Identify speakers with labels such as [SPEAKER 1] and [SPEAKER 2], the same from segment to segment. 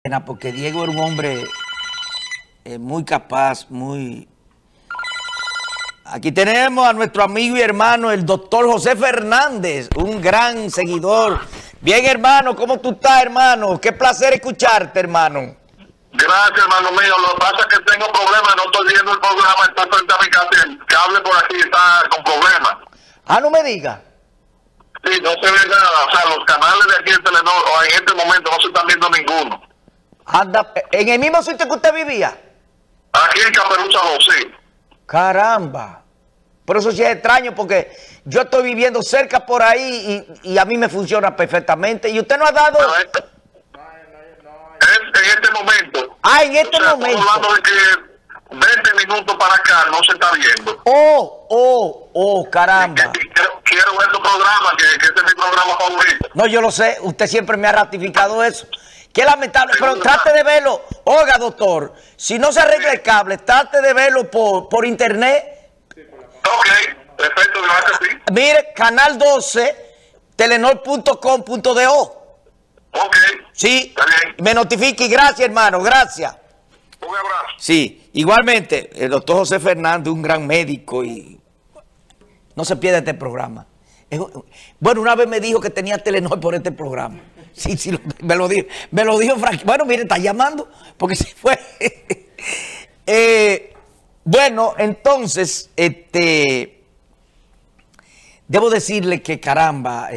[SPEAKER 1] Porque Diego era un hombre muy capaz, muy... Aquí tenemos a nuestro amigo y hermano, el doctor José Fernández, un gran seguidor. Bien, hermano, ¿cómo tú estás, hermano? Qué placer escucharte, hermano.
[SPEAKER 2] Gracias, hermano mío. Lo que pasa es que tengo problemas, no estoy viendo el programa, estoy frente a mi casa, el cable por aquí está con problemas.
[SPEAKER 1] Ah, no me digas.
[SPEAKER 2] Sí, no se ve nada, o sea, los canales de aquí en Telenor, o en este momento no se están viendo ninguno.
[SPEAKER 1] Anda, ¿en el mismo sitio que usted vivía?
[SPEAKER 2] Aquí en Caperuza 2, sí.
[SPEAKER 1] Caramba. Pero eso sí es extraño porque yo estoy viviendo cerca por ahí y a mí me funciona perfectamente. ¿Y usted no ha dado...?
[SPEAKER 2] Pero es en este momento.
[SPEAKER 1] Ah, en este momento.
[SPEAKER 2] Estamos hablando de que 20 minutos para acá no se está viendo.
[SPEAKER 1] Caramba.
[SPEAKER 2] Quiero ver tu programa, que este es mi programa favorito.
[SPEAKER 1] No, yo lo sé. Usted siempre me ha ratificado eso. Qué lamentable, pero trate de verlo. Oiga, doctor, si no se arregla el cable, trate de verlo por internet.
[SPEAKER 2] Ok, perfecto, gracias, sí.
[SPEAKER 1] Mire, canal 12, telenor.com.do.
[SPEAKER 2] Ok.
[SPEAKER 1] Sí,
[SPEAKER 2] está bien.
[SPEAKER 1] me notifique y gracias, hermano, gracias.
[SPEAKER 2] Un abrazo.
[SPEAKER 1] Sí, igualmente, el doctor José Fernández, un gran médico y no se pierda este programa. Bueno, una vez me dijo que tenía Telenor por este programa. Sí, me lo dijo Frank. Bueno, mire, está llamando porque se fue. Bueno, entonces, debo decirle que caramba,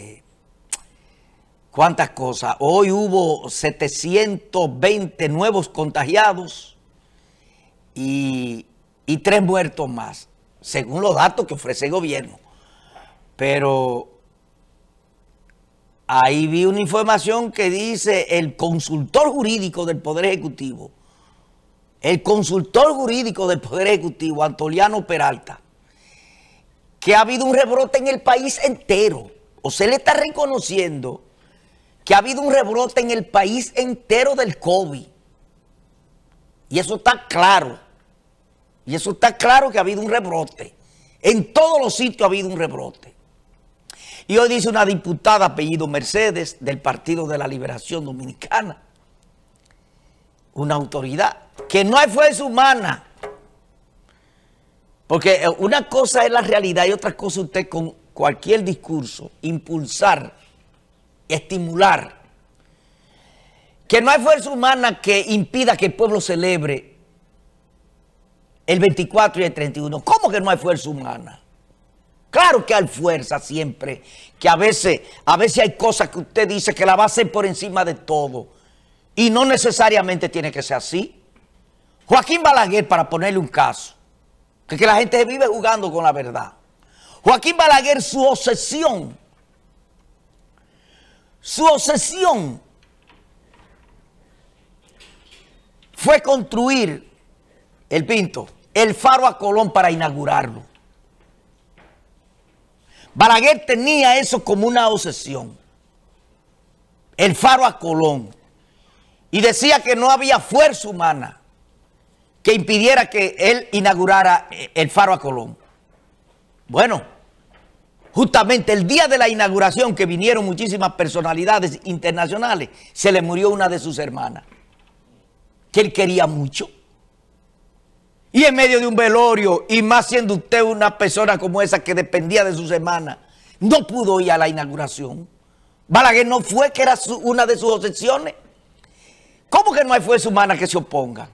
[SPEAKER 1] cuántas cosas. Hoy hubo 720 nuevos contagiados y 3 muertos más, según los datos que ofrece el gobierno. Pero ahí vi una información que dice el consultor jurídico del Poder Ejecutivo, Antoliano Peralta, que ha habido un rebrote en el país entero. O se le está reconociendo que ha habido un rebrote en el país entero del COVID. Y eso está claro. Y eso está claro que ha habido un rebrote. En todos los sitios ha habido un rebrote. Y hoy dice una diputada apellido Mercedes del Partido de la Liberación Dominicana, una autoridad, que no hay fuerza humana. Porque una cosa es la realidad y otra cosa usted con cualquier discurso impulsar, estimular. Que no hay fuerza humana que impida que el pueblo celebre el 24 y el 31. ¿Cómo que no hay fuerza humana? Claro que hay fuerza siempre, que a veces hay cosas que usted dice que la va a hacer por encima de todo. Y no necesariamente tiene que ser así. Joaquín Balaguer, para ponerle un caso, que la gente vive jugando con la verdad. Joaquín Balaguer, su obsesión fue construir el faro a Colón para inaugurarlo. Balaguer tenía eso como una obsesión, el faro a Colón, y decía que no había fuerza humana que impidiera que él inaugurara el faro a Colón. Bueno, justamente el día de la inauguración, que vinieron muchísimas personalidades internacionales, se le murió una de sus hermanas, que él quería mucho. Y en medio de un velorio, y más siendo usted una persona como esa que dependía de sus hermanas, no pudo ir a la inauguración. Balaguer no fue, que era una de sus obsesiones. ¿Cómo que no hay fuerza humana que se oponga?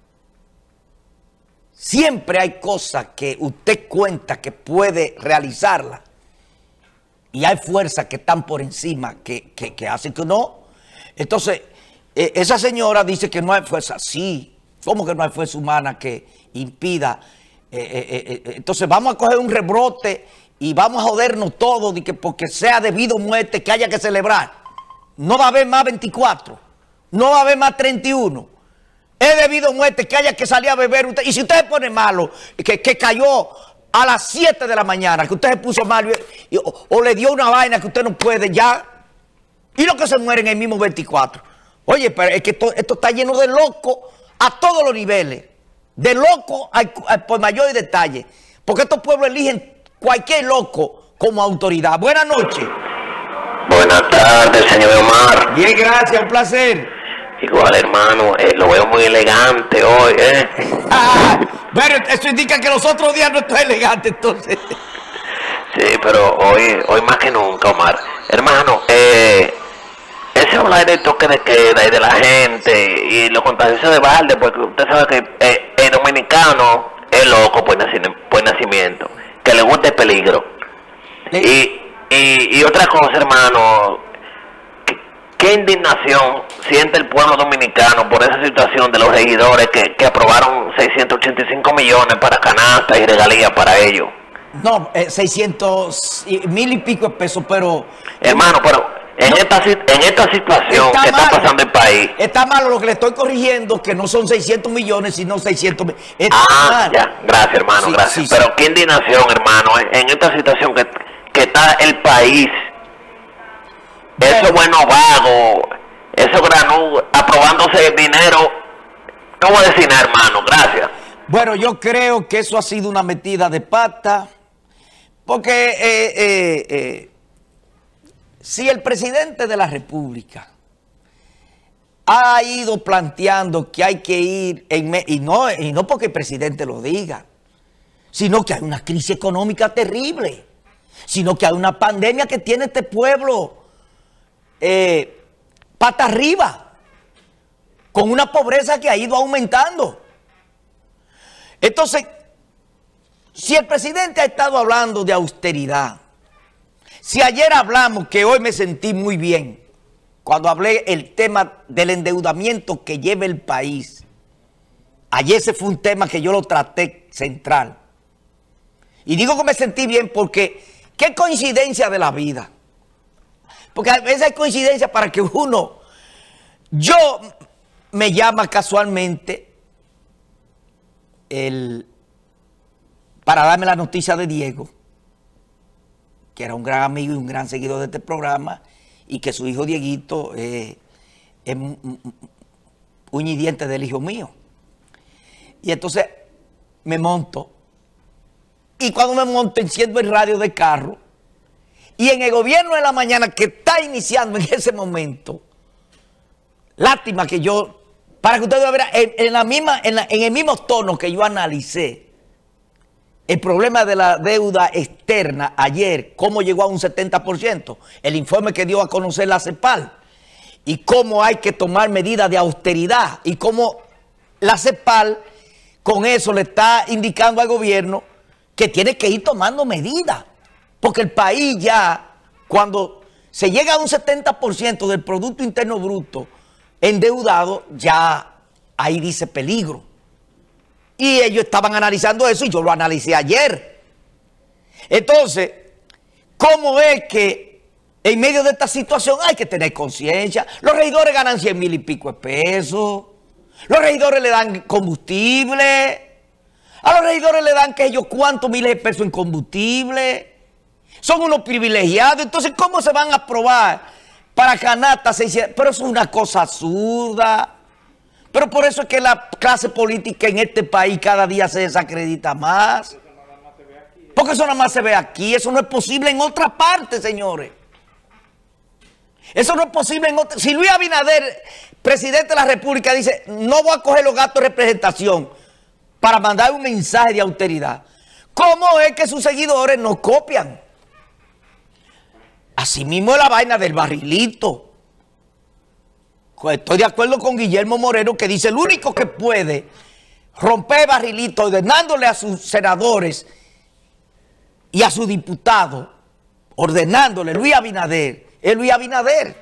[SPEAKER 1] Siempre hay cosas que usted cuenta que puede realizarla. Y hay fuerzas que están por encima, que hacen que no. Entonces, esa señora dice que no hay fuerza. Sí, ¿cómo que no hay fuerza humana que impida? Entonces vamos a coger un rebrote y vamos a jodernos todos porque sea debido a muerte que haya que celebrar. No va a haber más 24, no va a haber más 31. Es debido a muerte que haya que salir a beber. Y si usted se pone malo, que cayó a las 7 de la mañana, que usted se puso malo o le dio una vaina que usted no puede ya, y los que se mueren en el mismo 24. Oye, pero es que esto está lleno de locos a todos los niveles. De loco por mayor detalle. Porque estos pueblos eligen cualquier loco como autoridad. Buenas noches.
[SPEAKER 3] Buenas tardes, señor Omar.
[SPEAKER 1] Bien, gracias, un placer.
[SPEAKER 3] Igual, hermano, lo veo muy elegante hoy, ¿eh?
[SPEAKER 1] Bueno, eso indica que los otros días no está elegante, entonces.
[SPEAKER 3] Sí, pero hoy más que nunca, Omar. Hermano, ese hablar de toque de queda y de la gente y lo contagioso de balde, porque usted sabe que el dominicano es loco por nacimiento, que le gusta el peligro. Y otra cosa, hermano, ¿qué indignación siente el pueblo dominicano por esa situación de los regidores que aprobaron 685 millones para canastas y regalías para ellos?
[SPEAKER 1] No, 600 mil y pico de pesos, pero...
[SPEAKER 3] Hermano, pero en esta situación que está pasando el país...
[SPEAKER 1] Está malo, lo que le estoy corrigiendo, que no son 600 millones, sino 600 mil.
[SPEAKER 3] Ya, gracias, hermano,
[SPEAKER 1] sí,
[SPEAKER 3] gracias.
[SPEAKER 1] Sí,
[SPEAKER 3] pero qué indignación, hermano, en esta situación que está el país... Esos buenos vagos, esos granudos, aprobándose el dinero. No voy a decir nada, hermano, gracias.
[SPEAKER 1] Bueno, yo creo que eso ha sido una metida de pata, porque si el presidente de la República ha ido planteando que hay que ir, y no porque el presidente lo diga, sino que hay una crisis económica terrible, sino que hay una pandemia que tiene este pueblo pata arriba, con una pobreza que ha ido aumentando. Entonces, si el presidente ha estado hablando de austeridad, si ayer hablamos, que hoy me sentí muy bien, cuando hablé el tema del endeudamiento que lleva el país, ayer ese fue un tema que yo lo traté central. Y digo que me sentí bien porque, qué coincidencia de la vida. Porque a veces hay coincidencia para que yo me llama casualmente para darme la noticia de Diego, que era un gran amigo y un gran seguidor de este programa, y que su hijo Dieguito es uña y diente del hijo mío. Y entonces me monto, y cuando me monto enciendo el radio de carro, y en el gobierno de la mañana que está iniciando en ese momento, lástima que yo, para que ustedes vean, en el mismo tono que yo analicé el problema de la deuda externa ayer, cómo llegó a un 70%, el informe que dio a conocer la CEPAL, y cómo hay que tomar medidas de austeridad, y cómo la CEPAL con eso le está indicando al gobierno que tiene que ir tomando medidas. Porque el país ya, cuando se llega a un 70% del Producto Interno Bruto endeudado, ya ahí dice peligro. Y ellos estaban analizando eso y yo lo analicé ayer. Entonces, ¿cómo es que en medio de esta situación hay que tener conciencia? Los regidores ganan 100 mil y pico de pesos. Los regidores le dan combustible. A los regidores le dan que ellos cuántos miles de pesos en combustible. Son unos privilegiados. Entonces, ¿cómo se van a aprobar para canastas 600? Pero eso es una cosa absurda. Pero por eso es que la clase política en este país cada día se desacredita más. Porque eso nada más se ve aquí. Eso no es posible en otra parte, señores. Eso no es posible en otra. Si Luis Abinader, presidente de la República, dice, no voy a coger los gastos de representación para mandar un mensaje de austeridad, ¿cómo es que sus seguidores nos copian? Asimismo es la vaina del barrilito. Estoy de acuerdo con Guillermo Moreno, que dice el único que puede romper el barrilito ordenándole a sus senadores y a sus diputados, ordenándole Luis Abinader, es Luis Abinader.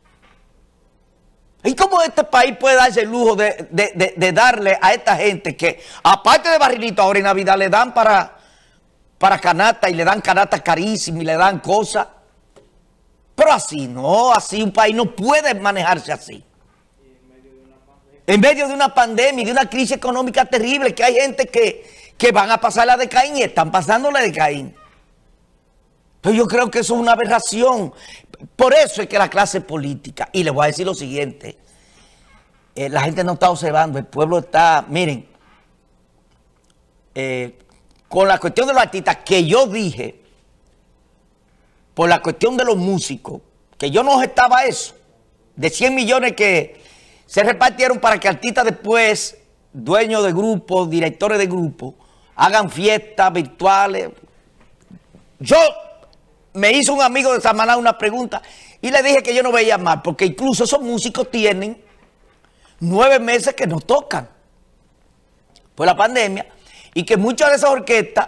[SPEAKER 1] ¿Y cómo este país puede darse el lujo de darle a esta gente que, aparte de barrilito, ahora en Navidad le dan para canasta y le dan canastas carísimas y le dan cosas? Pero así no, así un país no puede manejarse así. En medio de una pandemia y de una crisis económica terrible, que hay gente que van a pasar la de Caín y están pasando la de Caín. Pero yo creo que eso es una aberración. Por eso es que la clase política, y les voy a decir lo siguiente, la gente no está observando, el pueblo está, miren, con la cuestión de los artistas que yo dije, por la cuestión de los músicos, que yo no estaba eso, de 100 millones que se repartieron para que artistas después, dueños de grupos, directores de grupos, hagan fiestas virtuales. Yo me hizo un amigo de Samaná una pregunta y le dije que yo no veía mal, porque incluso esos músicos tienen 9 meses que no tocan por la pandemia, y que muchas de esas orquestas,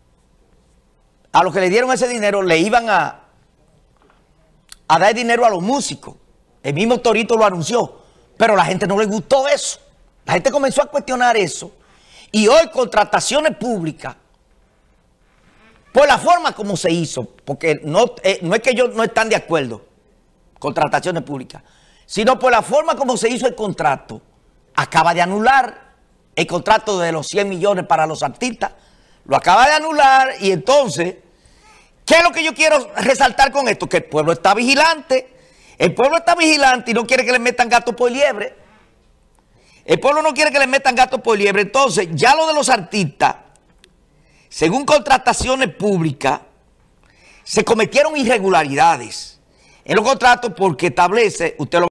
[SPEAKER 1] a los que le dieron ese dinero, le iban a dar dinero a los músicos. El mismo Torito lo anunció, pero a la gente no le gustó eso. La gente comenzó a cuestionar eso, y hoy contrataciones públicas, por la forma como se hizo, porque no es que ellos no están de acuerdo, contrataciones públicas, sino por la forma como se hizo el contrato, acaba de anular el contrato de los 100 millones para los artistas, lo acaba de anular. Y entonces, ¿qué es lo que yo quiero resaltar con esto? Que el pueblo está vigilante, y no quiere que le metan gato por liebre. El pueblo no quiere que le metan gato por liebre. Entonces, ya lo de los artistas, según contrataciones públicas, se cometieron irregularidades en los contratos, porque establece, usted lo